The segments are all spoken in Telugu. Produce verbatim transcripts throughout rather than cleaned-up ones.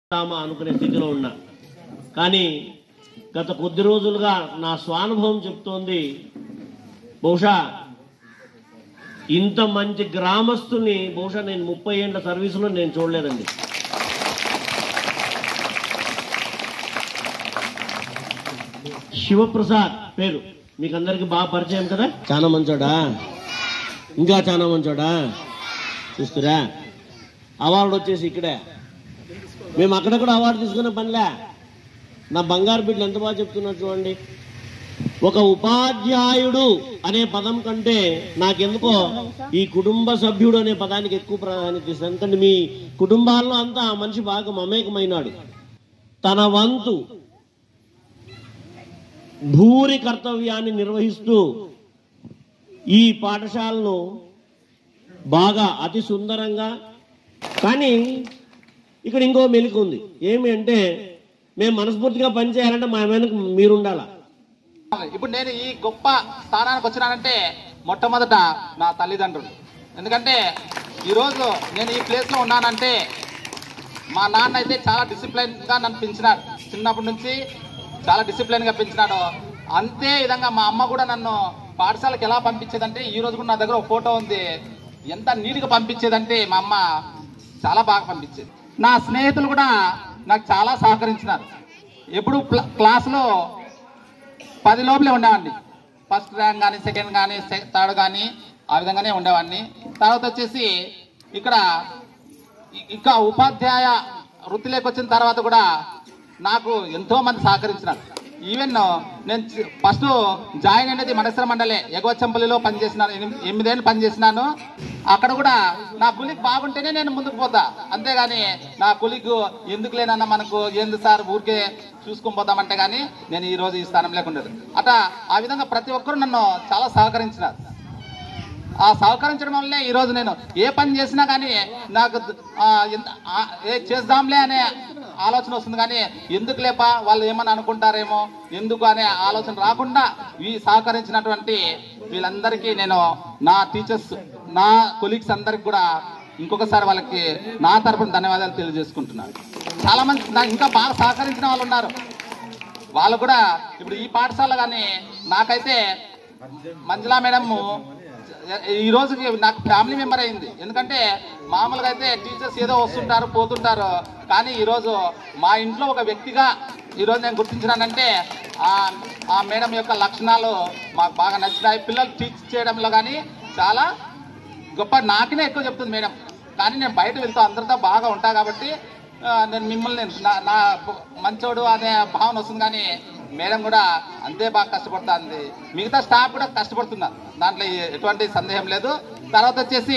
అనుకునే స్థితిలో ఉన్నా. కానీ గత కొద్ది రోజులుగా నా స్వానుభవం చెప్తోంది, బహుశా ఇంత మంచి గ్రామస్తుని బహుశా నేను ముప్పై ఏళ్ల సర్వీసులో నేను చూడలేదండి. శివప్రసాద్ పేరు మీకు అందరికి బాగా పరిచయం కదా. చాలా మంచోడా, ఇంకా చాలా మంచోడా. చూస్తురా, అవార్డు వచ్చేసి ఇక్కడే. మేము అక్కడ కూడా అవార్డు తీసుకునే పనిలే. నా బంగారు బిడ్డలు ఎంత బాగా చెప్తున్నారు చూడండి. ఒక ఉపాధ్యాయుడు అనే పదం కంటే నాకెందుకో ఈ కుటుంబ సభ్యుడు అనే పదానికి ఎక్కువ ప్రాధాన్యత ఇస్తాను. ఎందుకంటే మీ కుటుంబాల్లో అంతా ఆ మనిషి బాగా మమేకమైనాడు. తన వంతు భూరి కర్తవ్యాన్ని నిర్వహిస్తూ ఈ పాఠశాలను బాగా అతి సుందరంగా, కానీ ఇక్కడ ఇంకో మెలిక ఉంది. ఏమి అంటే మేము మనస్ఫూర్తిగా పనిచేయాలంటే మా వెనక మీరుండాల. ఇప్పుడు నేను ఈ గొప్ప స్థానానికి వచ్చినానంటే మొట్టమొదట నా తల్లిదండ్రులు. ఎందుకంటే ఈరోజు నేను ఈ ప్లేస్లో ఉన్నానంటే మా నాన్న అయితే చాలా డిసిప్లైన్గా నన్ను పెంచినాడు. చిన్నప్పటి నుంచి చాలా డిసిప్లైన్గా పెంచినాడు. అంతే విధంగా మా అమ్మ కూడా నన్ను పాఠశాలకు ఎలా పంపించేదంటే, ఈ రోజు కూడా నా దగ్గర ఒక ఫోటో ఉంది. ఎంత నీట్గా పంపించేదంటే మా అమ్మ చాలా బాగా పంపించేది. నా స్నేహితులు కూడా నాకు చాలా సహకరించినారు. ఎప్పుడు క్లాసులో పది లోపలే ఉండేవాడిని. ఫస్ట్ ర్యాంక్ కానీ, సెకండ్ కానీ, థర్డ్ కానీ ఆ విధంగానే ఉండేవాడిని. తర్వాత వచ్చేసి ఇక్కడ ఇంకా ఉపాధ్యాయ వృత్తిలోకి వచ్చిన తర్వాత కూడా నాకు ఎంతో మంది సహకరించినారు. ఈవెన్ నేను ఫస్ట్ జాయిన్ అనేది మడసర మండలే ఎగవచ్చంపల్లిలో పనిచేసినాను. ఎనిమిదేళ్ళు పనిచేసినాను. అక్కడ కూడా నా కులికి బాగుంటేనే నేను ముందుకు పోతా, అంతేగాని నా కులికి ఎందుకు లేనన్నా మనకు ఎందుకు సార్ ఊరికే చూసుకొని పోతామంటే కానీ నేను ఈ రోజు ఈ స్థానం లేకుండేది. అట్లా ఆ విధంగా ప్రతి ఒక్కరు నన్ను చాలా సహకరించినారు. ఆ సహకరించడం వల్లనే ఈరోజు నేను ఏ పని చేసినా కానీ నాకు ఏ చేద్దాంలే అనే ఆలోచన వస్తుంది. కానీ ఎందుకు లేపా వాళ్ళు ఏమని అనుకుంటారేమో ఎందుకు అనే ఆలోచన రాకుండా ఈ సహకరించినటువంటి వీళ్ళందరికీ నేను నా టీచర్స్, నా కొలీగ్స్ అందరికి కూడా ఇంకొకసారి వాళ్ళకి నా తరపున ధన్యవాదాలు తెలియజేసుకుంటున్నాను. చాలా మంది ఇంకా బాగా సహకరించిన వాళ్ళు ఉన్నారు. వాళ్ళు కూడా ఇప్పుడు ఈ పాఠశాల కానీ నాకైతే మంజులా మేడము ఈ రోజుకి నాకు ఫ్యామిలీ మెంబర్ అయింది. ఎందుకంటే మామూలుగా అయితే టీచర్స్ ఏదో వస్తుంటారు పోతుంటారు, కానీ ఈరోజు మా ఇంట్లో ఒక వ్యక్తిగా ఈరోజు నేను గుర్తించినానంటే ఆ మేడం యొక్క లక్షణాలు మాకు బాగా నచ్చినాయి. పిల్లలు టీచ్ చేయడంలో కానీ చాలా గొప్ప, నాకనే ఎక్కువ చెప్తుంది మేడం. కానీ నేను బయట వెళ్తా అందరితో బాగా ఉంటా కాబట్టి నేను మిమ్మల్ని నా మంచోడు అనే భావన వస్తుంది. కానీ మేడం కూడా అంతే బాగా కష్టపడుతుంది. మిగతా స్టాఫ్ కూడా కష్టపడుతున్నారు, దాంట్లో ఎటువంటి సందేహం లేదు. తర్వాత వచ్చేసి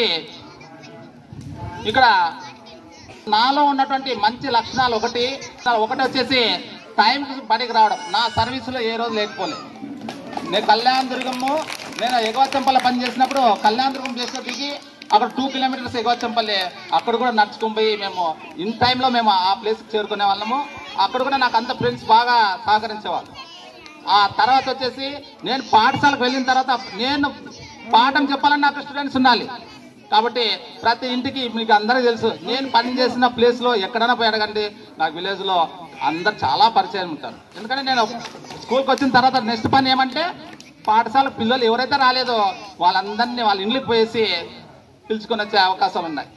ఇక్కడ నాలో ఉన్నటువంటి మంచి లక్షణాలు ఒకటి ఒకటి వచ్చేసి టైంకి పనికి రావడం. నా సర్వీసులో ఏ రోజు లేకపోలే. నేను కళ్యాణదుర్గము నేను ఎగవచ్చంపల్లి పని చేసినప్పుడు కళ్యాణదుర్గం చేసిన దిగి అక్కడ టూ కిలోమీటర్స్ ఎగవచ్చంపల్లి, అక్కడ కూడా నడుచుకుని పోయి మేము ఇన్ టైంలో మేము ఆ ప్లేస్కి చేరుకునే వాళ్ళము. అక్కడ కూడా నాకు అంత ఫ్రెండ్స్ బాగా సహకరించేవాళ్ళు. ఆ తర్వాత వచ్చేసి నేను పాఠశాలకు వెళ్ళిన తర్వాత నేను పాఠం చెప్పాలని నాకు స్టూడెంట్స్ ఉండాలి. కాబట్టి ప్రతి ఇంటికి మీకు అందరికీ తెలుసు, నేను పని చేసిన ప్లేస్లో ఎక్కడైనా పోయి అడగండి, నాకు విలేజ్లో అందరు చాలా పరిచయం ఉంటారు. ఎందుకంటే నేను స్కూల్కి వచ్చిన తర్వాత నెక్స్ట్ పని ఏమంటే పాఠశాల పిల్లలు ఎవరైతే రాలేదో వాళ్ళందరినీ వాళ్ళ ఇంట్లోకి పోయేసి పిలుచుకొని వచ్చే అవకాశం ఉన్నాయి.